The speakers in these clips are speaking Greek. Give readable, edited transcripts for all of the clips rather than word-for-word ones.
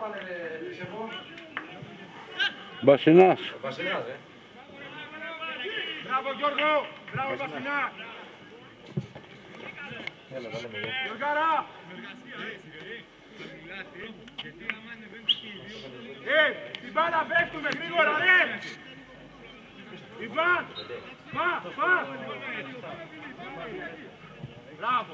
Μπασινάς. Μπράβο Γιώργο, μπράβο Μπασινά. Γιώργαρα. Την μπάλα πέφτουμε γρήγορα ρε. Ιβάν, πα. Μπράβο.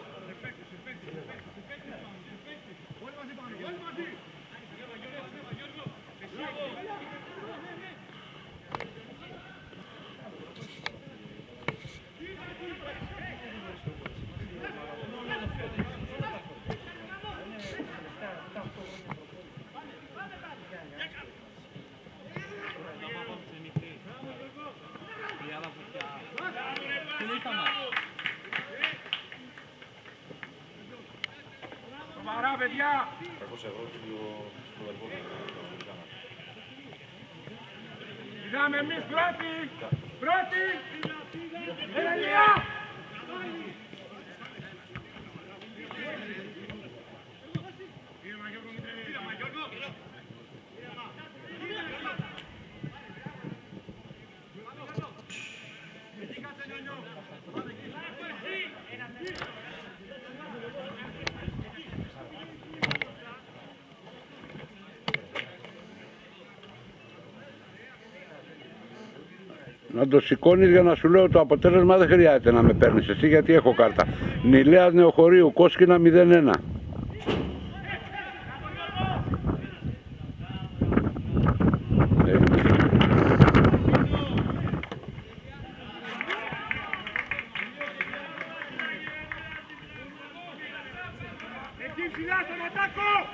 Σοβαρά παιδιά! 300 ευρώ το εργό. Πήγαμε εμείς πρώτοι! Έλα Λία! Να το σηκώνεις για να σου λέω το αποτέλεσμα, δεν χρειάζεται να με παίρνεις εσύ γιατί έχω κάρτα. Νηλέας Νεοχωρίου, Κόσκινα 0-1. Εκεί ψηλά στον ατάκο!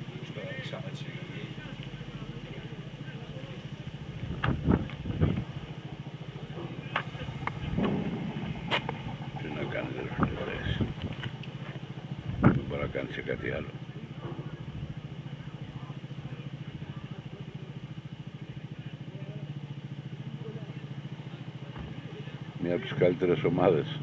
Τι να κάνεις ρε φίλε, δεν μπορεί να κάνεις και κάτι άλλο. Μία από τις καλύτερες ομάδες.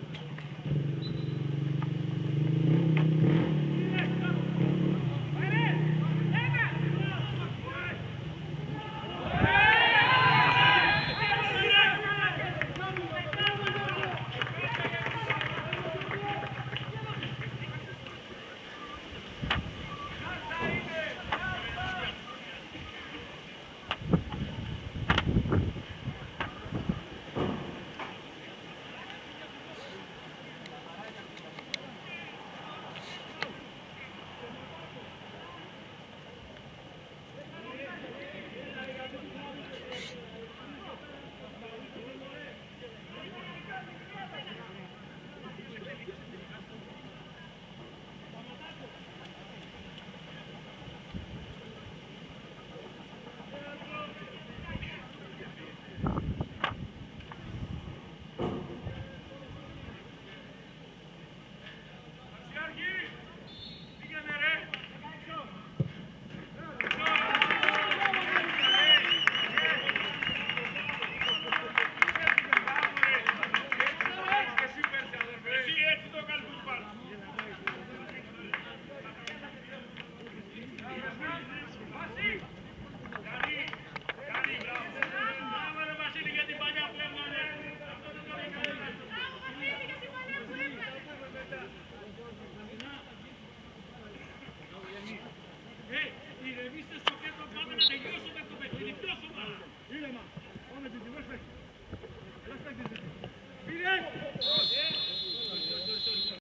Ηρεμήστε στο κέντρο, πάμε να τελειώσουμε.